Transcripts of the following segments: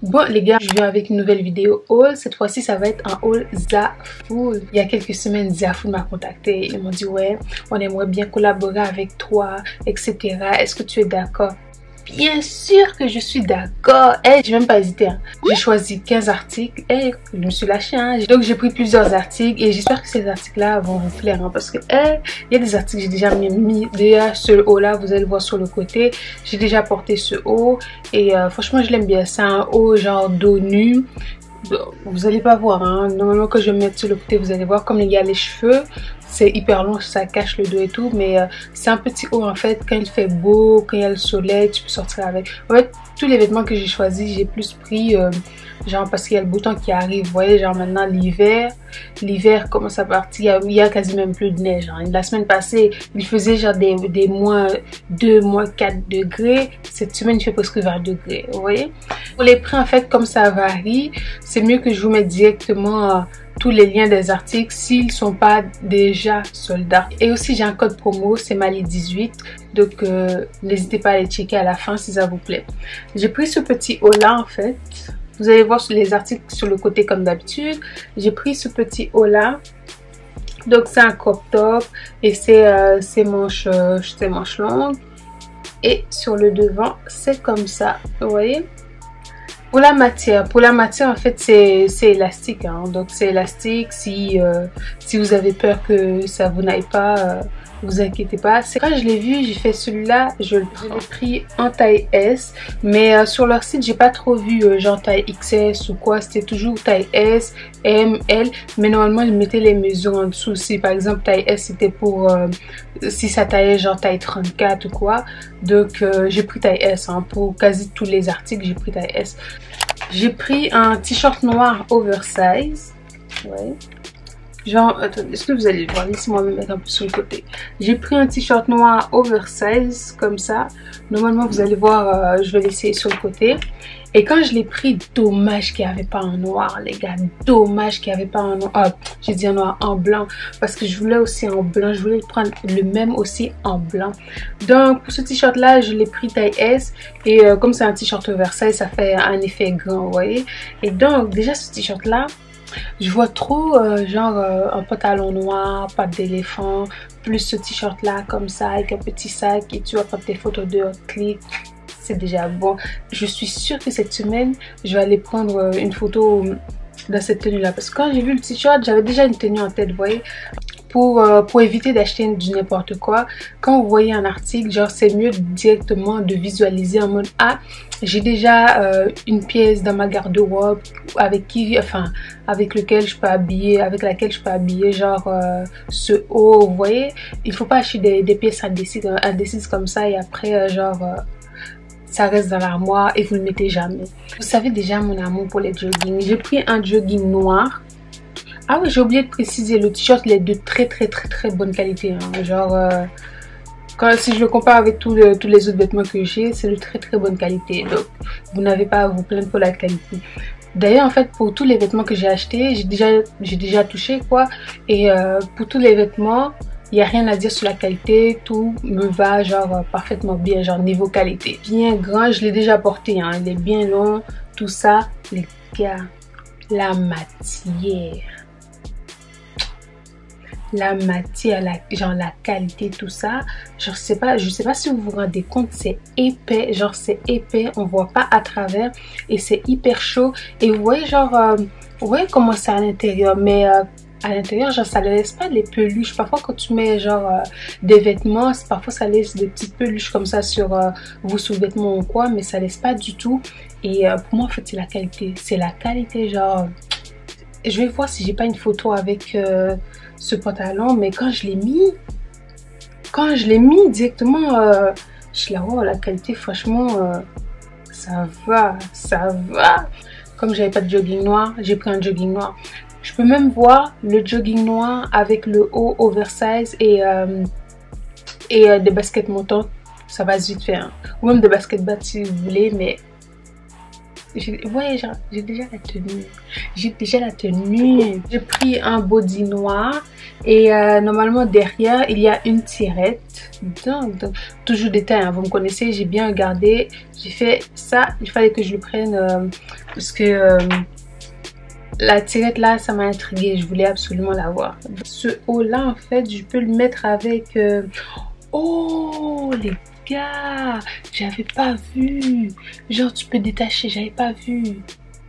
Bon les gars, je viens avec une nouvelle vidéo haul. Cette fois-ci ça va être un haul Zaful. Il y a quelques semaines Zaful m'a contacté. Ils m'ont dit ouais, on aimerait bien collaborer avec toi, etc. Est-ce que tu es d'accord? Bien sûr que je suis d'accord. J'ai même pas hésité. J'ai choisi 15 articles et je me suis lâchée. Donc j'ai pris plusieurs articles et j'espère que ces articles-là vont vous plaire. Parce que il y a des articles que j'ai déjà mis. Déjà ce haut-là, vous allez le voir sur le côté. J'ai déjà porté ce haut et franchement je l'aime bien. C'est un haut genre dos nu. Vous allez pas voir. Normalement quand je vais me mettre sur le côté, vous allez voir comme il y a les cheveux. C'est hyper long, ça cache le dos et tout, mais c'est un petit haut en fait. Quand il fait beau, quand il y a le soleil, tu peux sortir avec. En fait, tous les vêtements que j'ai choisis, j'ai plus pris genre parce qu'il y a le beau temps qui arrive. Vous voyez, genre maintenant l'hiver commence à partir. Il y a quasi même plus de neige. La semaine passée, il faisait genre des moins 2, moins 4 degrés. Cette semaine, il fait presque 20 degrés. Vous voyez? Pour les prix en fait, comme ça varie, c'est mieux que je vous mette directement tous les liens des articles s'ils sont pas déjà soldats. Et aussi j'ai un code promo, c'est Mali18, donc n'hésitez pas à les checker à la fin si ça vous plaît. J'ai pris ce petit haut là en fait, vous allez voir sur les articles sur le côté comme d'habitude. J'ai pris ce petit haut là, donc c'est un crop top et c'est manches longues, et sur le devant c'est comme ça, vous voyez. Pour la matière en fait c'est élastique, donc c'est élastique. Si vous avez peur que ça vous n'aille pas, vous inquiétez pas. Quand je l'ai vu, j'ai fait celui-là, je l'ai pris en taille S, mais sur leur site j'ai pas trop vu genre taille XS ou quoi, c'était toujours taille S, M, L, mais normalement ils mettaient les mesures en dessous. Si par exemple taille S c'était pour si ça taillait genre taille 34 ou quoi, donc j'ai pris taille S, pour quasi tous les articles j'ai pris taille S. J'ai pris un t-shirt noir oversize, ouais. Genre, attendez, est-ce que vous allez le voir? Laissez-moi me mettre un peu sur le côté. J'ai pris un t-shirt noir oversize, comme ça. Normalement, vous allez voir, je vais l'essayer sur le côté. Et quand je l'ai pris, dommage qu'il n'y avait pas en noir, les gars. Dommage qu'il n'y avait pas en noir. J'ai dit en noir, en blanc. Parce que je voulais aussi en blanc. Je voulais prendre le même aussi en blanc. Donc, pour ce t-shirt-là, je l'ai pris taille S. Et comme c'est un t-shirt oversize, ça fait un effet grand, vous voyez. Et donc, déjà, ce t-shirt-là, je vois trop genre un pantalon noir, pattes d'éléphant, plus ce t-shirt là comme ça avec un petit sac et tu vas prendre tes photos de clic. C'est déjà bon. Je suis sûre que cette semaine, je vais aller prendre une photo dans cette tenue là. Parce que quand j'ai vu le t-shirt, j'avais déjà une tenue en tête, vous voyez. Pour éviter d'acheter du n'importe quoi, quand vous voyez un article, genre c'est mieux directement de visualiser en mode j'ai déjà une pièce dans ma garde-robe avec laquelle je peux habiller genre ce haut, vous voyez. Il faut pas acheter des pièces indécises comme ça et après ça reste dans l'armoire et vous le mettez jamais. Vous savez déjà mon amour pour les jogging. J'ai pris un jogging noir. Ah oui, j'ai oublié de préciser, le t-shirt il est de très bonne qualité. Genre, si je le compare avec tous les autres vêtements que j'ai, c'est de très bonne qualité. Donc, vous n'avez pas à vous plaindre pour la qualité. D'ailleurs, en fait, pour tous les vêtements que j'ai achetés, j'ai déjà touché quoi. Et pour tous les vêtements, il n'y a rien à dire sur la qualité. Tout me va genre parfaitement bien, genre niveau qualité. Bien grand, je l'ai déjà porté, il est bien long, tout ça. Les gars, la matière, genre la qualité, tout ça, genre je sais pas si vous vous rendez compte, c'est épais, genre c'est épais, on voit pas à travers et c'est hyper chaud. Et vous voyez genre vous voyez comment c'est à l'intérieur, mais à l'intérieur genre ça ne laisse pas les peluches. Parfois quand tu mets genre des vêtements, parfois ça laisse des petites peluches comme ça sur vos sous-vêtements ou quoi, mais ça laisse pas du tout. Et pour moi en fait c'est la qualité, genre je vais voir si j'ai pas une photo avec ce pantalon, mais quand je l'ai mis directement, je la vois, la qualité franchement ça va. Comme j'avais pas de jogging noir, j'ai pris un jogging noir. Je peux même voir le jogging noir avec le haut oversize et des baskets montantes, ça va vite faire, ou même des baskets basses si vous voulez, mais Ouais, genre, j'ai déjà la tenue. J'ai déjà la tenue. J'ai pris un body noir et normalement derrière il y a une tirette. Donc toujours détail, hein, vous me connaissez, j'ai bien regardé. J'ai fait ça, il fallait que je le prenne parce que la tirette là, ça m'a intriguée. Je voulais absolument l'avoir. Ce haut là, en fait, je peux le mettre avec... Oh les gars, j'avais pas vu. Genre tu peux détacher, j'avais pas vu.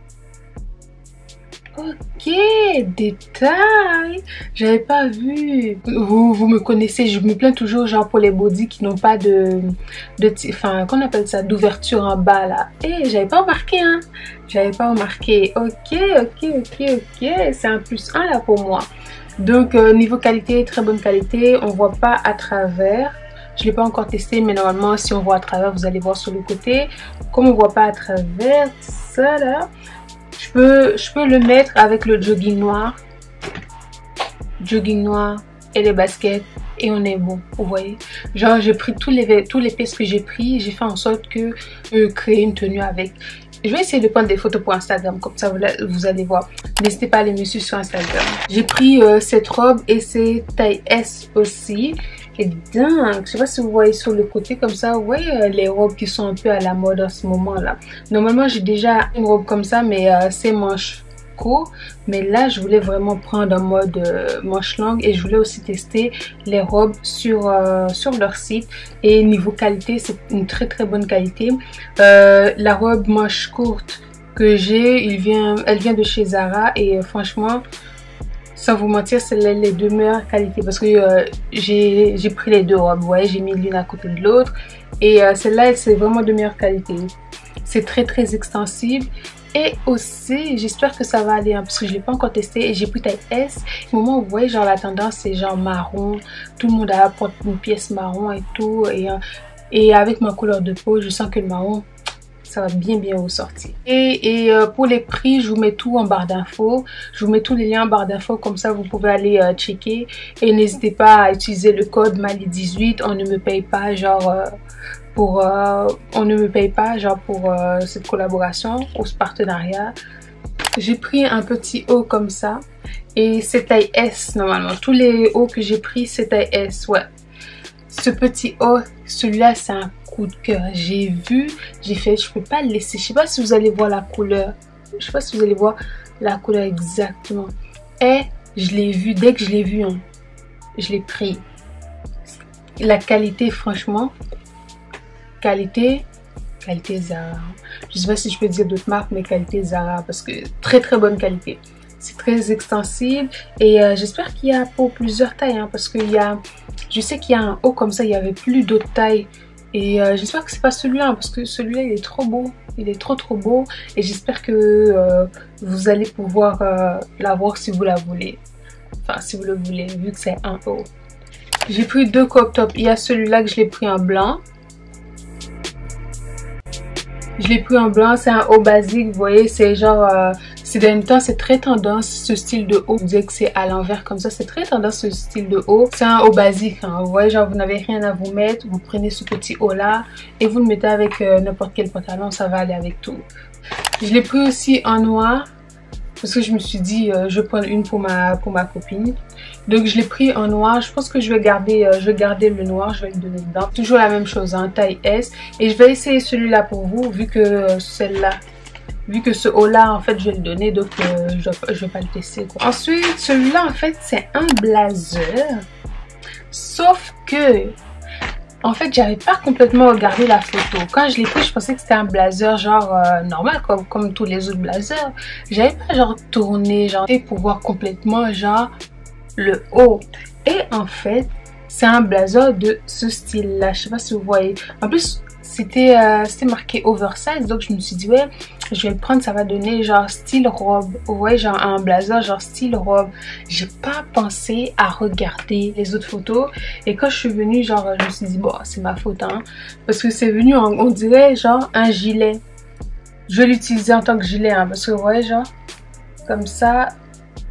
Ok, détail, j'avais pas vu. Vous me connaissez, je me plains toujours genre pour les bodys qui n'ont pas enfin qu'on appelle ça, d'ouverture en bas là. Et j'avais pas remarqué, hein. J'avais pas remarqué. Ok, c'est un +1 là pour moi. Donc niveau qualité, très bonne qualité, on voit pas à travers. Je l'ai pas encore testé, mais normalement si on voit à travers, vous allez voir sur le côté. Comme on voit pas à travers ça là, je peux le mettre avec le jogging noir et les baskets et on est bon, vous voyez. Genre j'ai pris tous les pièces que j'ai pris, j'ai fait en sorte que créer une tenue avec. Je vais essayer de prendre des photos pour Instagram, comme ça vous allez voir. N'hésitez pas à aller me suivre sur Instagram. J'ai pris cette robe et c'est taille S aussi. Et dingue, je sais pas si vous voyez sur le côté comme ça, vous voyez les robes qui sont un peu à la mode en ce moment là. Normalement j'ai déjà une robe comme ça, mais c'est manche court. Mais là je voulais vraiment prendre en mode manche longue et je voulais aussi tester les robes sur leur site. Et niveau qualité, c'est une très bonne qualité. La robe manche courte que j'ai, elle vient de chez Zara et franchement, sans vous mentir, c'est les deux meilleures qualités parce que j'ai pris les deux robes, vous voyez, j'ai mis l'une à côté de l'autre et celle-là, c'est vraiment de meilleure qualité. C'est très extensible et aussi, j'espère que ça va aller hein, parce que je l'ai pas encore testé et j'ai pris taille S. Au moment où vous voyez, genre la tendance, c'est genre marron, tout le monde apporte une pièce marron et tout et avec ma couleur de peau, je sens que le marron, ça va bien ressortir. Et pour les prix, je vous mets tout en barre d'infos. Je vous mets tous les liens en barre d'infos, comme ça vous pouvez aller checker. Et n'hésitez pas à utiliser le code Mali18. On ne me paye pas genre pour cette collaboration ou ce partenariat. J'ai pris un petit haut comme ça et c'est taille S normalement. Tous les hauts que j'ai pris c'est taille S, ouais. Ce petit haut, celui-là c'est un coup de cœur. J'ai vu, j'ai fait, je peux pas le laisser. Je sais pas si vous allez voir la couleur. Je sais pas si vous allez voir la couleur exactement. Et je l'ai vu, dès que je l'ai vu, hein, je l'ai pris. La qualité, franchement, qualité Zara. Je sais pas si je peux dire d'autres marques, mais qualité Zara, parce que très bonne qualité. C'est très extensible et j'espère qu'il y a pour plusieurs tailles, hein, parce qu'il y a, je sais qu'il y a un haut comme ça, il y avait plus d'autres tailles. Et j'espère que c'est pas celui-là parce que celui-là il est trop beau, il est trop beau et j'espère que vous allez pouvoir l'avoir si vous la voulez, enfin si vous le voulez vu que c'est un haut. J'ai pris deux crop tops, il y a celui-là que je l'ai pris en blanc. Je l'ai pris en blanc, c'est un haut basique, vous voyez, c'est genre, ces derniers temps, c'est très tendance ce style de haut. Vous dites que c'est à l'envers comme ça, c'est très tendance ce style de haut. C'est un haut basique, hein, vous voyez, genre vous n'avez rien à vous mettre, vous prenez ce petit haut là et vous le mettez avec n'importe quel pantalon, ça va aller avec tout. Je l'ai pris aussi en noir parce que je me suis dit, je vais prendre une pour ma copine. Donc je l'ai pris en noir, je pense que je vais garder le noir, je vais le donner dedans. Toujours la même chose, hein, taille S. Et je vais essayer celui-là pour vous, vu que ce haut là en fait je vais le donner, donc je vais pas le tester quoi. Ensuite celui-là en fait c'est un blazer, sauf que en fait j'avais pas complètement regardé la photo. Quand je l'ai pris je pensais que c'était un blazer genre normal comme tous les autres blazers. J'avais pas genre tourné genre pour voir complètement genre le haut. Et en fait c'est un blazer de ce style là, je sais pas si vous voyez. En plus c'était marqué oversize, donc je me suis dit ouais je vais le prendre, ça va donner genre style robe, ouais, genre un blazer genre style robe. J'ai pas pensé à regarder les autres photos et quand je suis venue genre je me suis dit bon c'est ma faute hein, parce que c'est venu on dirait genre un gilet. Je vais l'utiliser en tant que gilet hein, parce que ouais genre comme ça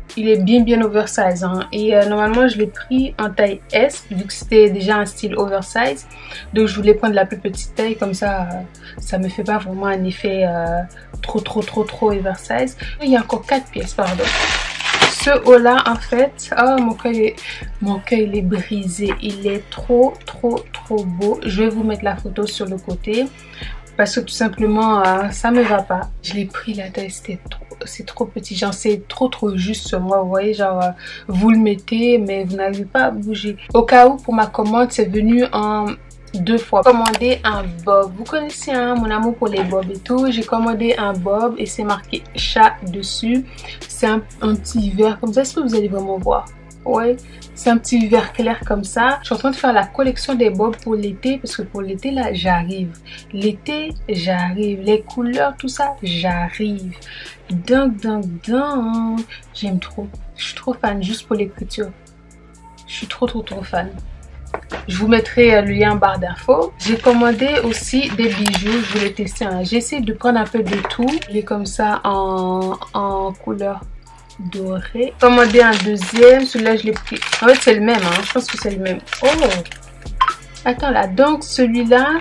il est bien oversize hein. Et normalement je l'ai pris en taille S vu que c'était déjà un style oversize, donc je voulais prendre la plus petite taille, comme ça ça me fait pas vraiment un effet trop oversize. Il y a encore 4 pièces, pardon. Ce haut là en fait, oh mon cœur il est brisé, il est trop beau. Je vais vous mettre la photo sur le côté parce que tout simplement ça me va pas. Je l'ai pris la taille, c'est trop petit, genre c'est trop juste sur moi, vous voyez, genre vous le mettez mais vous n'arrivez pas à bouger. Au cas où, pour ma commande c'est venu en 2 fois. J'ai commandé un bob, vous connaissez hein, mon amour pour les bobs et tout. J'ai commandé un bob et c'est marqué chat dessus. C'est un petit vert comme ça, est-ce que vous allez vraiment voir? Ouais, c'est un petit vert clair comme ça. Je suis en train de faire la collection des bobs pour l'été, parce que pour l'été là j'arrive. L'été j'arrive, les couleurs tout ça j'arrive. Donc j'aime trop. Je suis trop fan, juste pour l'écriture. Je suis trop fan. Je vous mettrai le lien en barre d'infos. J'ai commandé aussi des bijoux, je voulais tester un. J'ai essayé de prendre un peu de tout. Il est comme ça en couleur dorée. Commandé un deuxième, celui-là je l'ai pris. En fait c'est le même, hein. Je pense que c'est le même. Oh! Attends là, donc celui-là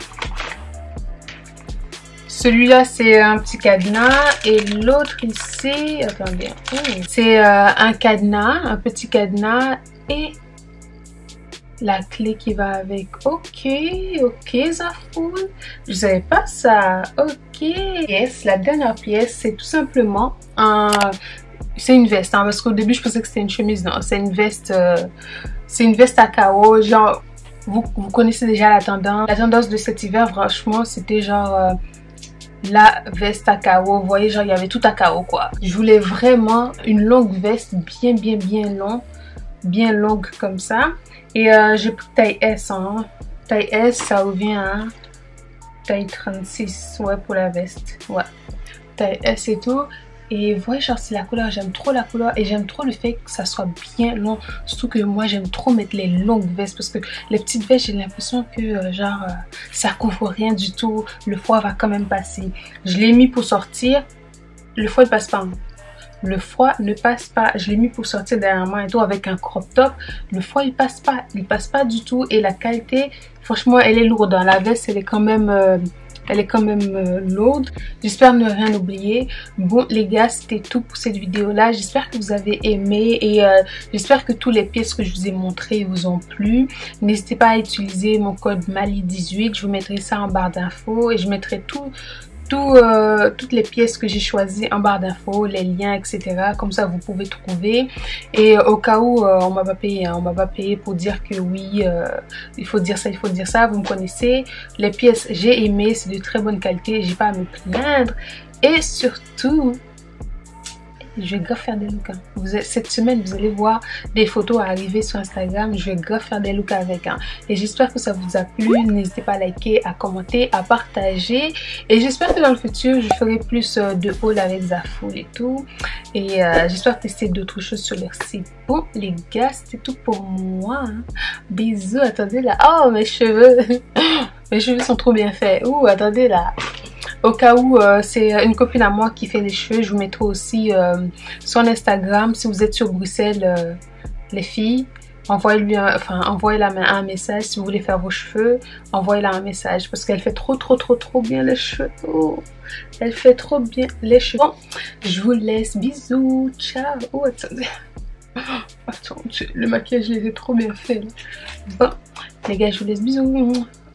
c'est un petit cadenas et l'autre ici, attendez, c'est un cadenas, un petit cadenas et la clé qui va avec. Ok Zafoul, je savais pas ça. Ok. Yes, la dernière pièce c'est tout simplement c'est une veste hein, parce qu'au début je pensais que c'était une chemise. Non, c'est une veste à carreaux. Genre vous connaissez déjà la tendance de cet hiver. Franchement c'était genre la veste à carreaux, vous voyez, genre il y avait tout à carreaux quoi. Je voulais vraiment une longue veste bien longue comme ça. Et j'ai pris taille S hein. Taille S ça revient à taille 36, ouais, pour la veste, ouais, taille S et tout. Et vous voyez, genre c'est la couleur, j'aime trop la couleur et j'aime trop le fait que ça soit bien long. Surtout que moi j'aime trop mettre les longues vestes parce que les petites vestes j'ai l'impression que genre ça couvre rien du tout. Le froid va quand même passer. Je l'ai mis pour sortir, le froid ne passe pas. Le froid ne passe pas. Je l'ai mis pour sortir dernièrement et tout avec un crop top. Le froid il passe pas du tout. Et la qualité, franchement elle est lourde. Dans la veste elle est quand même lourde. J'espère ne rien oublier. Bon les gars, c'était tout pour cette vidéo là. J'espère que vous avez aimé et j'espère que toutes les pièces que je vous ai montrées vous ont plu. N'hésitez pas à utiliser mon code Mali18. Je vous mettrai ça en barre d'infos et je mettrai toutes les pièces que j'ai choisies en barre d'infos, les liens, etc. Comme ça, vous pouvez trouver. Et au cas où on m'a pas payé, hein, on m'a pas payé pour dire que oui, il faut dire ça, vous me connaissez. Les pièces, j'ai aimé, c'est de très bonne qualité, j'ai pas à me plaindre. Et surtout, je vais grave faire des looks. Hein. Cette semaine, vous allez voir des photos arriver sur Instagram. Je vais grave faire des looks avec. Hein. Et j'espère que ça vous a plu. N'hésitez pas à liker, à commenter, à partager. Et j'espère que dans le futur, je ferai plus de haul avec Zafoul et tout. Et j'espère tester d'autres choses sur leur site. Bon, les gars, c'était tout pour moi. Hein. Bisous. Attendez là. Oh, mes cheveux. Mes cheveux sont trop bien faits. Ouh, attendez là. Au cas où c'est une copine à moi qui fait les cheveux, je vous mettrai aussi son Instagram. Si vous êtes sur Bruxelles, les filles, envoyez-la un message. Si vous voulez faire vos cheveux, envoyez-la un message parce qu'elle fait trop bien les cheveux. Oh, elle fait trop bien les cheveux. Bon, je vous laisse. Bisous. Ciao. Oh, attendez. Attends, le maquillage, je les ai trop bien fait. Bon, les gars, je vous laisse. Bisous.